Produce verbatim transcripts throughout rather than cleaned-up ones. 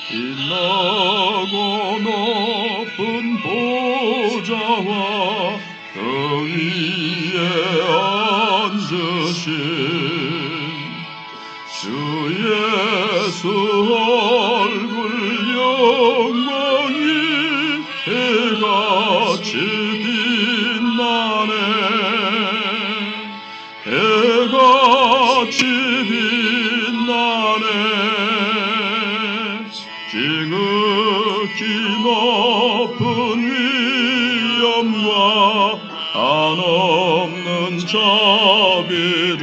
빛나고 높은 보좌와 그 위에 앉으신 주 예수 얼굴 영광이 해같이 빛나네. 해같이 빛나네. 지극히 높은 위엄과 한없는 자비를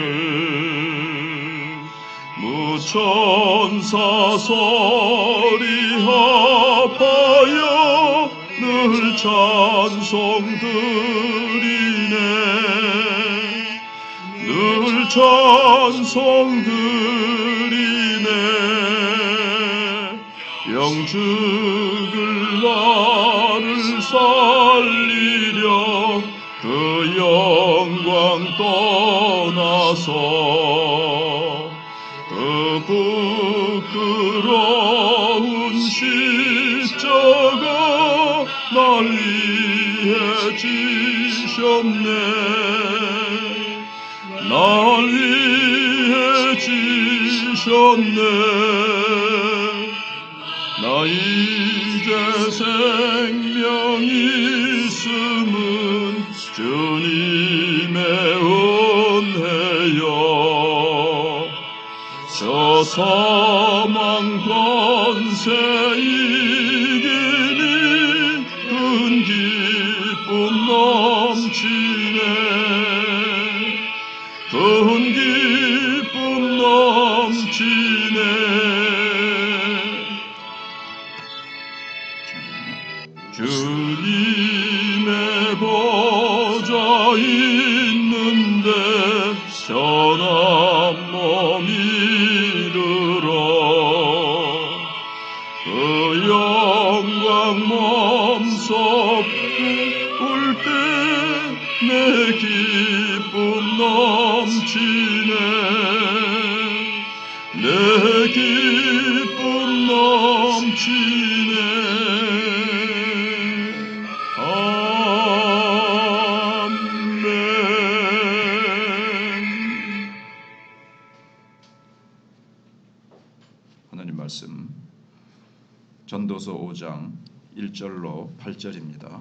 무천사 소리 합하여 늘 찬송 드리네. 늘 찬송 드리네. 영죽을 나를 살리려 그 영광 떠나서 그 부끄러운 십자가 날 위해 지셨네. 날 위해 지셨네. 나 이제 생명이 있음은 주님의 은혜요. 저 사망 권세 이기니 큰 기쁨 넘치네. 큰 기쁨 넘치네. 주님의 보좌 있는데 전한 몸 이르러 그 영광 몸소 울 때 내 기쁨 넘치네. 내 기쁨 넘치네. 하나님 말씀 전도서 오 장 일 절로 팔 절입니다.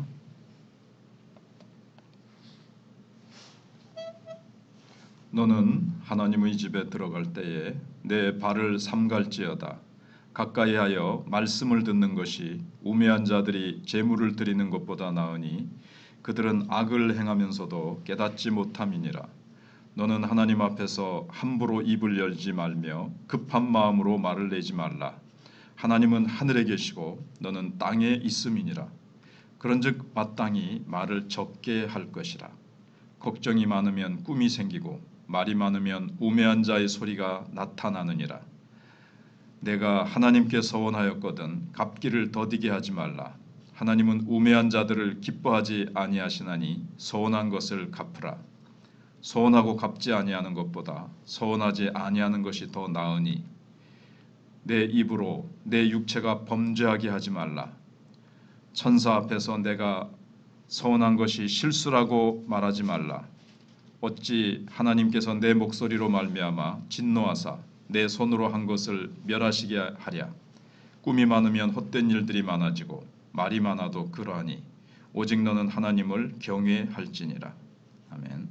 너는 하나님의 집에 들어갈 때에 내 발을 삼갈지어다. 가까이하여 말씀을 듣는 것이 우매한 자들이 제물을 드리는 것보다 나으니 그들은 악을 행하면서도 깨닫지 못함이니라. 너는 하나님 앞에서 함부로 입을 열지 말며 급한 마음으로 말을 내지 말라. 하나님은 하늘에 계시고 너는 땅에 있음이니라. 그런즉 마땅히 말을 적게 할 것이라. 걱정이 많으면 꿈이 생기고 말이 많으면 우매한 자의 소리가 나타나느니라. 내가 하나님께 서원하였거든 갚기를 더디게 하지 말라. 하나님은 우매한 자들을 기뻐하지 아니하시나니 서원한 것을 갚으라. 서원하고 갚지 아니하는 것보다 서원하지 아니하는 것이 더 나으니 내 입으로 내 육체가 범죄하게 하지 말라. 천사 앞에서 내가 서원한 것이 실수라고 말하지 말라. 어찌 하나님께서 내 목소리로 말미암아 진노하사 내 손으로 한 것을 멸하시게 하랴. 꿈이 많으면 헛된 일들이 많아지고 말이 많아도 그러하니 오직 너는 하나님을 경외할지니라. 아멘.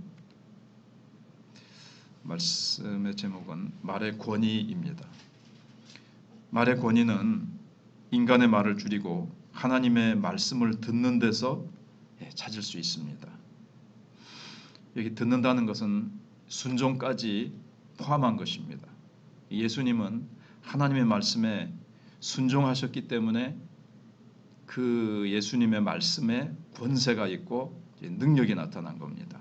말씀의 제목은 말의 권위입니다. 말의 권위는 인간의 말을 줄이고 하나님의 말씀을 듣는 데서 찾을 수 있습니다. 여기 듣는다는 것은 순종까지 포함한 것입니다. 예수님은 하나님의 말씀에 순종하셨기 때문에 그 예수님의 말씀에 권세가 있고 능력이 나타난 겁니다.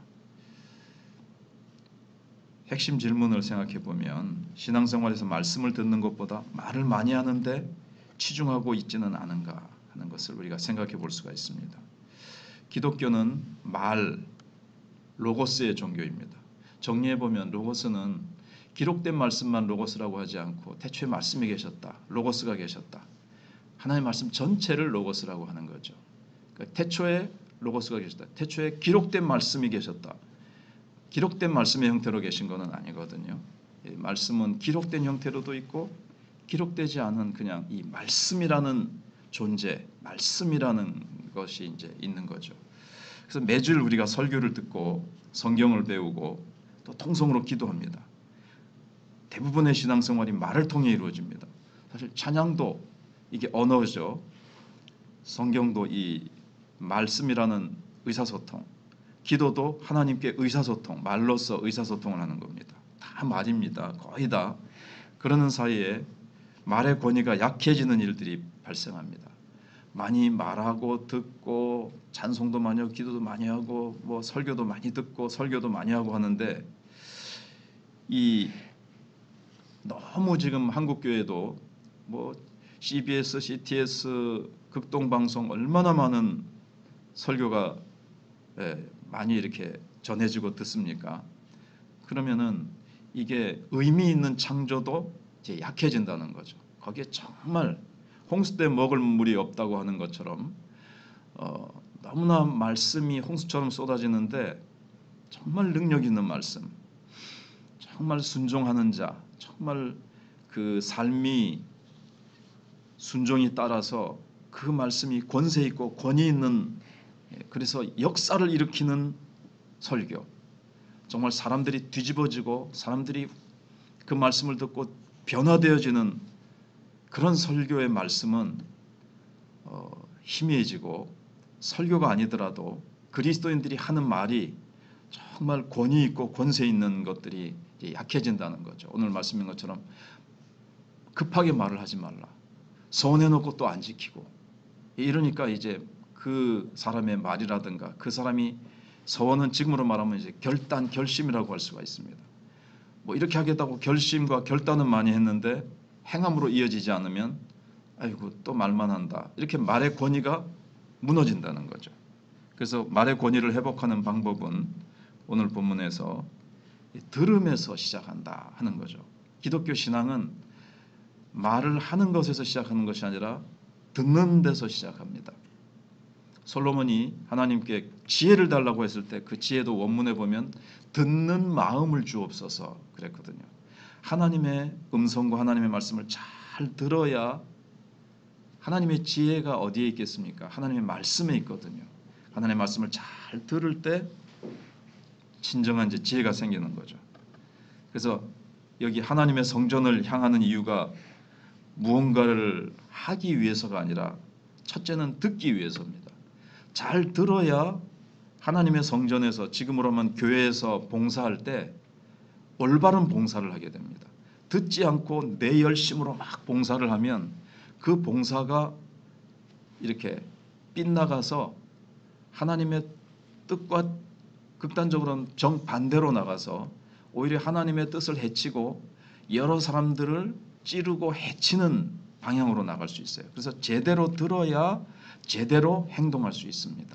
핵심 질문을 생각해 보면 신앙생활에서 말씀을 듣는 것보다 말을 많이 하는데 치중하고 있지는 않은가 하는 것을 우리가 생각해 볼 수가 있습니다. 기독교는 말, 로고스의 종교입니다. 정리해 보면 로고스는 기록된 말씀만 로고스라고 하지 않고 태초에 말씀이 계셨다, 로고스가 계셨다. 하나님의 말씀 전체를 로고스라고 하는 거죠. 그러니까 태초에 로고스가 계셨다. 태초에 기록된 말씀이 계셨다. 기록된 말씀의 형태로 계신 것은 아니거든요. 말씀은 기록된 형태로도 있고 기록되지 않은 그냥 이 말씀이라는 존재, 말씀이라는 것이 이제 있는 거죠. 그래서 매주일 우리가 설교를 듣고 성경을 배우고 또 통성으로 기도합니다. 대부분의 신앙생활이 말을 통해 이루어집니다. 사실 찬양도 이게 언어죠. 성경도 이 말씀이라는 의사소통, 기도도 하나님께 의사소통, 말로써 의사소통을 하는 겁니다. 다 말입니다. 거의 다. 그러는 사이에 말의 권위가 약해지는 일들이 발생합니다. 많이 말하고 듣고 찬송도 많이 하고 기도도 많이 하고 뭐 설교도 많이 듣고 설교도 많이 하고 하는데 이 너무 지금 한국 교회도 뭐 씨비에스, 씨티에스, 극동방송 얼마나 많은 설교가 예, 많이 이렇게 전해지고 듣습니까? 그러면은 이게 의미 있는 창조도 이제 약해진다는 거죠. 거기에 정말 홍수 때 먹을 물이 없다고 하는 것처럼 어, 너무나 말씀이 홍수처럼 쏟아지는데 정말 능력 있는 말씀, 정말 순종하는 자, 정말 그 삶이 순종이 따라서 그 말씀이 권세 있고 권위 있는 그래서 역사를 일으키는 설교, 정말 사람들이 뒤집어지고 사람들이 그 말씀을 듣고 변화되어지는 그런 설교의 말씀은 어, 희미해지고 설교가 아니더라도 그리스도인들이 하는 말이 정말 권위 있고 권세 있는 것들이 약해진다는 거죠. 오늘 말씀인 것처럼 급하게 말을 하지 말라. 서원해놓고 또 안 지키고 이러니까 이제 그 사람의 말이라든가 그 사람이 서원은 지금으로 말하면 이제 결단, 결심이라고 할 수가 있습니다. 뭐 이렇게 하겠다고 결심과 결단은 많이 했는데 행함으로 이어지지 않으면 아이고 또 말만 한다. 이렇게 말의 권위가 무너진다는 거죠. 그래서 말의 권위를 회복하는 방법은 오늘 본문에서 들음에서 시작한다 하는 거죠. 기독교 신앙은 말을 하는 것에서 시작하는 것이 아니라 듣는 데서 시작합니다. 솔로몬이 하나님께 지혜를 달라고 했을 때 그 지혜도 원문에 보면 듣는 마음을 주옵소서 그랬거든요. 하나님의 음성과 하나님의 말씀을 잘 들어야 하나님의 지혜가 어디에 있겠습니까? 하나님의 말씀에 있거든요. 하나님의 말씀을 잘 들을 때 진정한 이제 지혜가 생기는 거죠. 그래서 여기 하나님의 성전을 향하는 이유가 무언가를 하기 위해서가 아니라 첫째는 듣기 위해서입니다. 잘 들어야 하나님의 성전에서 지금으로 하면 교회에서 봉사할 때 올바른 봉사를 하게 됩니다. 듣지 않고 내 열심으로 막 봉사를 하면 그 봉사가 이렇게 빗나가서 하나님의 뜻과 극단적으로는 정반대로 나가서 오히려 하나님의 뜻을 해치고 여러 사람들을 찌르고 해치는 방향으로 나갈 수 있어요. 그래서 제대로 들어야 제대로 행동할 수 있습니다.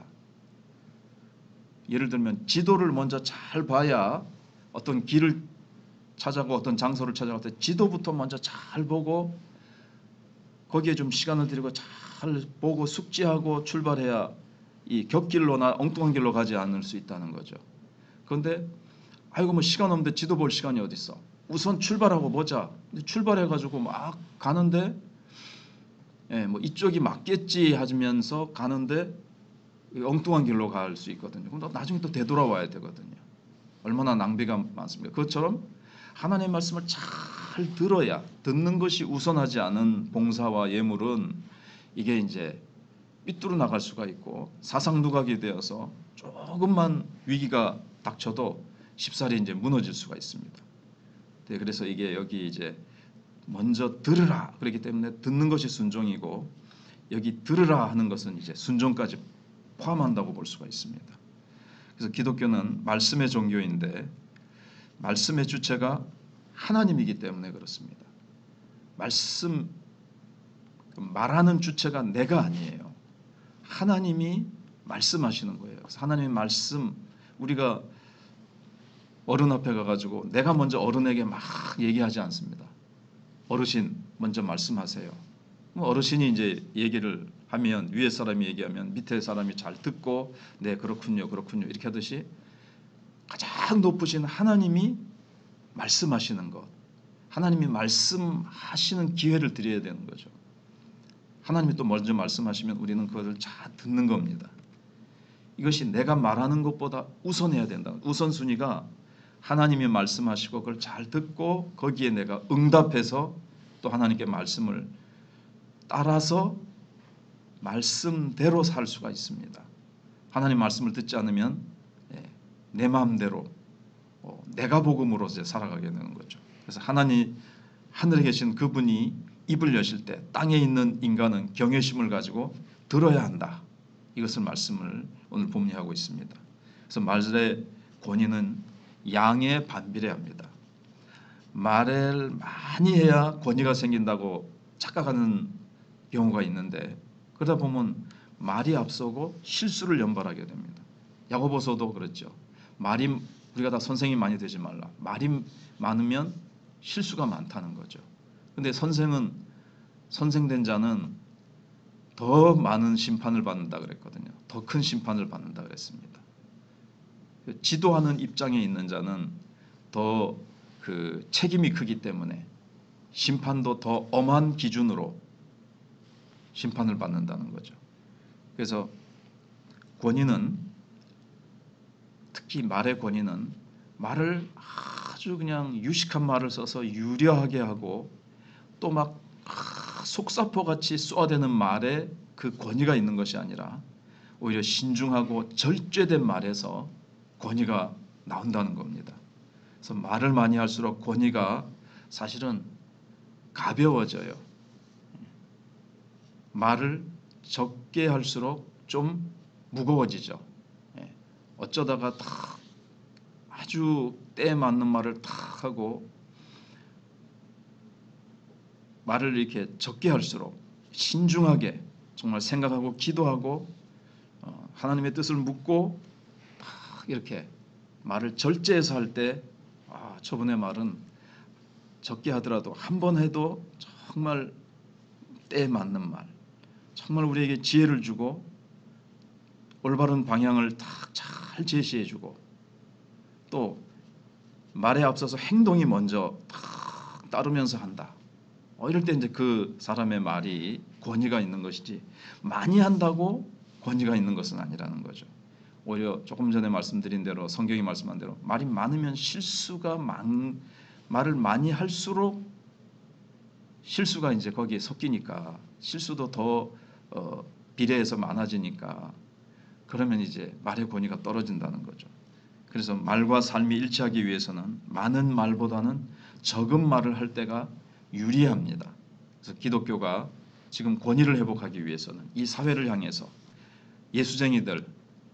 예를 들면 지도를 먼저 잘 봐야 어떤 길을 찾아고 어떤 장소를 찾아갈 때 지도부터 먼저 잘 보고 거기에 좀 시간을 들이고 잘 보고 숙지하고 출발해야 이 겹길로나 엉뚱한 길로 가지 않을 수 있다는 거죠. 그런데 아이고 뭐 시간 없는데 지도 볼 시간이 어디 있어? 우선 출발하고 보자. 출발해가지고 막 가는데 예, 뭐 이쪽이 맞겠지 하면서 가는데 엉뚱한 길로 갈 수 있거든요. 그럼 나중에 또 되돌아와야 되거든요. 얼마나 낭비가 많습니까? 그것처럼 하나님의 말씀을 잘 들어야 듣는 것이 우선하지 않은 봉사와 예물은 이게 이제 삐뚤어 나갈 수가 있고 사상누각이 되어서 조금만 위기가 닥쳐도 쉽사리 이제 무너질 수가 있습니다. 네, 그래서 이게 여기 이제 먼저 들으라 그렇기 때문에 듣는 것이 순종이고 여기 들으라 하는 것은 이제 순종까지 포함한다고 볼 수가 있습니다. 그래서 기독교는 말씀의 종교인데 말씀의 주체가 하나님이기 때문에 그렇습니다. 말씀 말하는 주체가 내가 아니에요. 하나님이 말씀하시는 거예요. 그래서 하나님의 말씀 우리가 어른 앞에 가가지고 내가 먼저 어른에게 막 얘기하지 않습니다. 어르신 먼저 말씀하세요. 뭐 어르신이 이제 얘기를 하면 위에 사람이 얘기하면 밑에 사람이 잘 듣고 네 그렇군요 그렇군요 이렇게 하듯이 가장 높으신 하나님이 말씀하시는 것, 하나님이 말씀하시는 기회를 드려야 되는 거죠. 하나님이 또 먼저 말씀하시면 우리는 그것을 잘 듣는 겁니다. 이것이 내가 말하는 것보다 우선해야 된다. 우선순위가 하나님이 말씀하시고 그걸 잘 듣고 거기에 내가 응답해서 또 하나님께 말씀을 따라서 말씀대로 살 수가 있습니다. 하나님 말씀을 듣지 않으면 내 마음대로 내가 복음으로 이제 살아가게 되는 거죠. 그래서 하나님 하늘에 계신 그분이 입을 여실 때 땅에 있는 인간은 경외심을 가지고 들어야 한다. 이것을 말씀을 오늘 본문하고 있습니다. 그래서 말의 권위는 양에 반비례합니다. 말을 많이 해야 권위가 생긴다고 착각하는 경우가 있는데 그러다 보면 말이 앞서고 실수를 연발하게 됩니다. 야고보서도 그렇죠. 말이 우리가 다 선생이 많이 되지 말라. 말이 많으면 실수가 많다는 거죠. 근데 선생은 선생된 자는 더 많은 심판을 받는다 그랬거든요. 더 큰 심판을 받는다 그랬습니다. 지도하는 입장에 있는 자는 더 그 책임이 크기 때문에 심판도 더 엄한 기준으로 심판을 받는다는 거죠. 그래서 권위는 특히 말의 권위는 말을 아주 그냥 유식한 말을 써서 유려하게 하고 또 막 속사포같이 쏘아대는 말에 그 권위가 있는 것이 아니라 오히려 신중하고 절제된 말에서 권위가 나온다는 겁니다. 그래서 말을 많이 할수록 권위가 사실은 가벼워져요. 말을 적게 할수록 좀 무거워지죠. 어쩌다가 딱 아주 때에 맞는 말을 탁 하고 말을 이렇게 적게 할수록 신중하게 정말 생각하고 기도하고 어, 하나님의 뜻을 묻고 딱 이렇게 말을 절제해서 할 때 아, 저분의 말은 적게 하더라도 한 번 해도 정말 때에 맞는 말, 정말 우리에게 지혜를 주고 올바른 방향을 딱 잘 제시해주고 또 말에 앞서서 행동이 먼저 딱 따르면서 한다. 어, 이럴 때 이제 그 사람의 말이 권위가 있는 것이지 많이 한다고 권위가 있는 것은 아니라는 거죠. 오히려 조금 전에 말씀드린 대로 성경이 말씀한 대로 말이 많으면 실수가 많, 말을 많이 할수록 실수가 이제 거기에 섞이니까 실수도 더 어, 비례해서 많아지니까 그러면 이제 말의 권위가 떨어진다는 거죠. 그래서 말과 삶이 일치하기 위해서는 많은 말보다는 적은 말을 할 때가 유리합니다. 그래서 기독교가 지금 권위를 회복하기 위해서는 이 사회를 향해서 예수쟁이들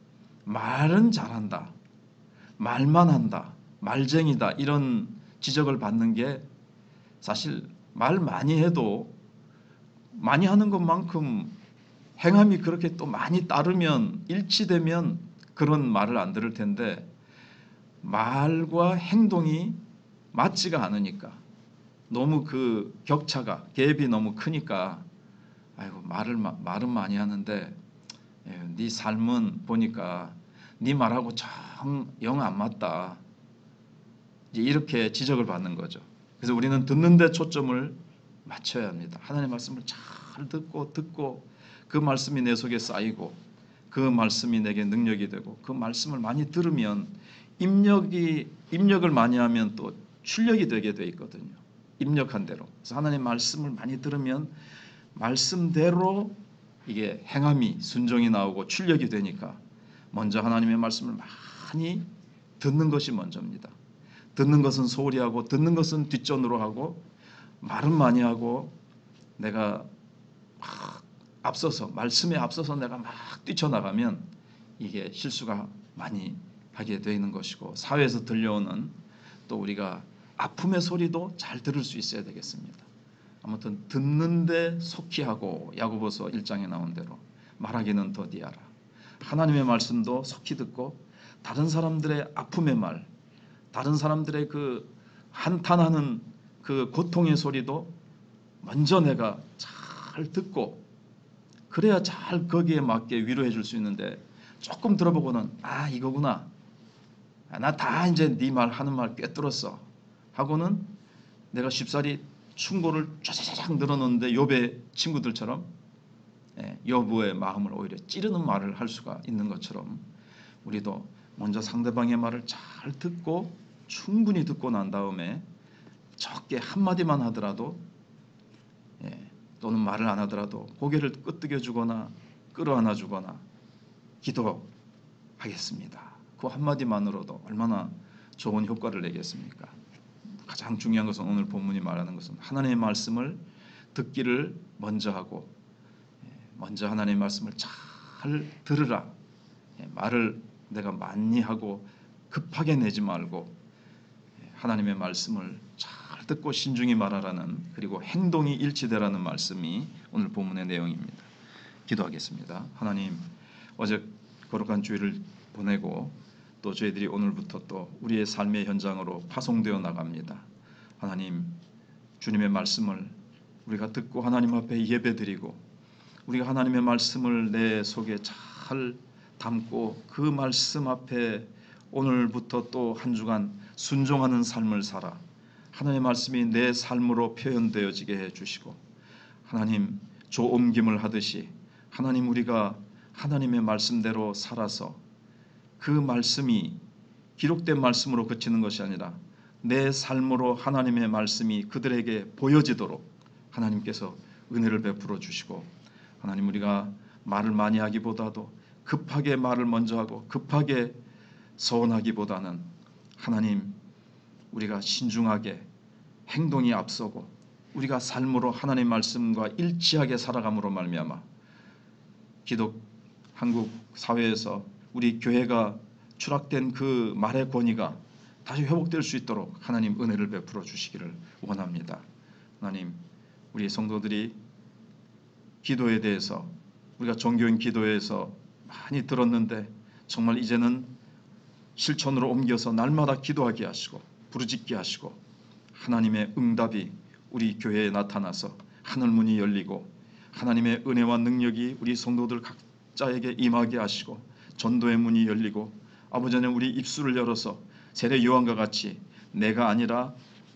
말은 잘한다, 말만 한다, 말쟁이다 이런 지적을 받는 게 사실 말 많이 해도 많이 하는 것만큼 행함이 그렇게 또 많이 따르면 일치되면 그런 말을 안 들을 텐데 말과 행동이 맞지가 않으니까 너무 그 격차가 갭이 너무 크니까 아이고 말을 말은 많이 하는데 네 삶은 보니까 네 말하고 정 영 안 맞다. 이제 이렇게 지적을 받는 거죠. 그래서 우리는 듣는 데 초점을 맞춰야 합니다. 하나님의 말씀을 잘 듣고 듣고 그 말씀이 내 속에 쌓이고 그 말씀이 내게 능력이 되고 그 말씀을 많이 들으면 입력이 입력을 많이 하면 또 출력이 되게 돼 있거든요. 입력한 대로. 그래서 하나님의 말씀을 많이 들으면 말씀대로 이게 행함이 순종이 나오고 출력이 되니까 먼저 하나님의 말씀을 많이 듣는 것이 먼저입니다. 듣는 것은 소홀히 하고 듣는 것은 뒷전으로 하고 말은 많이 하고 내가 막 앞서서 말씀에 앞서서 내가 막 뛰쳐나가면 이게 실수가 많이 하게 되는 것이고 사회에서 들려오는 또 우리가 아픔의 소리도 잘 들을 수 있어야 되겠습니다. 아무튼 듣는데 속히 하고 야고보서 일 장에 나온 대로 말하기는 더디하라. 하나님의 말씀도 속히 듣고 다른 사람들의 아픔의 말, 다른 사람들의 그 한탄하는 그 고통의 소리도 먼저 내가 잘 잘 듣고 그래야 잘 거기에 맞게 위로해 줄 수 있는데 조금 들어보고는 아 이거구나. 나 다 이제 네 말 하는 말 꿰뚫었어 하고는 내가 쉽사리 충고를 쫙쫙 늘어놓는데 욥의 친구들처럼 욥의 마음을 오히려 찌르는 말을 할 수가 있는 것처럼 우리도 먼저 상대방의 말을 잘 듣고 충분히 듣고 난 다음에 적게 한마디만 하더라도 또는 말을 안 하더라도 고개를 끄덕여 주거나 끌어안아 주거나 기도하겠습니다. 그 한마디만으로도 얼마나 좋은 효과를 내겠습니까? 가장 중요한 것은 오늘 본문이 말하는 것은 하나님의 말씀을 듣기를 먼저 하고 먼저 하나님의 말씀을 잘 들으라. 말을 내가 많이 하고 급하게 내지 말고 하나님의 말씀을 잘 듣고 신중히 말하라는 그리고 행동이 일치되라는 말씀이 오늘 본문의 내용입니다. 기도하겠습니다. 하나님 어제 거룩한 주일을 보내고 또 저희들이 오늘부터 또 우리의 삶의 현장으로 파송되어 나갑니다. 하나님 주님의 말씀을 우리가 듣고 하나님 앞에 예배드리고 우리가 하나님의 말씀을 내 속에 잘 담고 그 말씀 앞에 오늘부터 또 한 주간 순종하는 삶을 살아 하나님의 말씀이 내 삶으로 표현되어지게 해주시고 하나님 조옮김을 하듯이 하나님 우리가 하나님의 말씀대로 살아서 그 말씀이 기록된 말씀으로 그치는 것이 아니라 내 삶으로 하나님의 말씀이 그들에게 보여지도록 하나님께서 은혜를 베풀어 주시고 하나님 우리가 말을 많이 하기보다도 급하게 말을 먼저 하고 급하게 서원하기보다는 하나님 우리가 신중하게 행동이 앞서고 우리가 삶으로 하나님의 말씀과 일치하게 살아감으로 말미암아 기독 한국 사회에서 우리 교회가 추락된 그 말의 권위가 다시 회복될 수 있도록 하나님 은혜를 베풀어 주시기를 원합니다. 하나님 우리 성도들이 기도에 대해서 우리가 종교인 기도에서 많이 들었는데 정말 이제는 실천으로 옮겨서 날마다 기도하게 하시고 부르짖게 하시고 하나님의 응답이 우리 교회에 나타나서 하늘문이 열리고 하나님의 은혜와 능력이 우리 성도들 각자에게 임하게 하시고 전도의 문이 열리고 아버지 하나님 우리 입술을 열어서 세례 요한과 같이 내가 아니라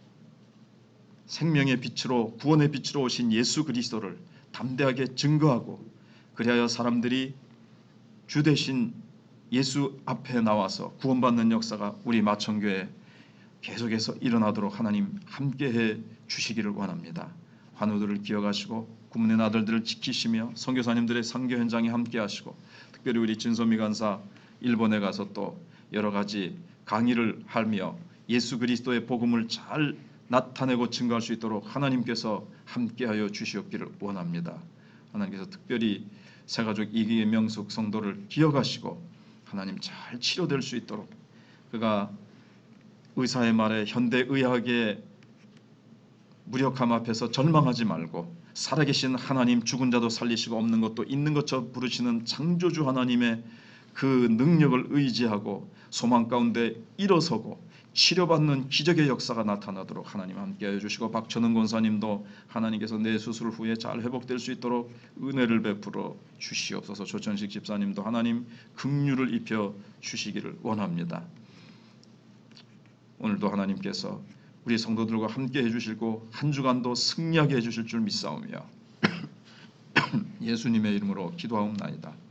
생명의 빛으로 구원의 빛으로 오신 예수 그리스도를 담대하게 증거하고 그리하여 사람들이 주 대신 예수 앞에 나와서 구원받는 역사가 우리 마천교회에 계속해서 일어나도록 하나님 함께해 주시기를 원합니다. 환우들을 기억하시고 구문의 아들들을 지키시며 선교사님들의 선교 현장에 함께하시고 특별히 우리 진소미 간사 일본에 가서 또 여러 가지 강의를 하며 예수 그리스도의 복음을 잘 나타내고 증거할 수 있도록 하나님께서 함께하여 주시옵기를 원합니다. 하나님께서 특별히 새가족 이명숙 성도를 기억하시고 하나님 잘 치료될 수 있도록 그가 의사의 말에 현대의학의 무력함 앞에서 절망하지 말고 살아계신 하나님 죽은 자도 살리시고 없는 것도 있는 것처럼 부르시는 창조주 하나님의 그 능력을 의지하고 소망 가운데 일어서고 치료받는 기적의 역사가 나타나도록 하나님 함께해 주시고 박천은 권사님도 하나님께서 내 수술 후에 잘 회복될 수 있도록 은혜를 베풀어 주시옵소서. 조천식 집사님도 하나님 긍휼을 입혀 주시기를 원합니다. 오늘도 하나님께서 우리 성도들과 함께해 주시고 한 주간도 승리하게 해주실 줄 믿사오며 예수님의 이름으로 기도하옵나이다.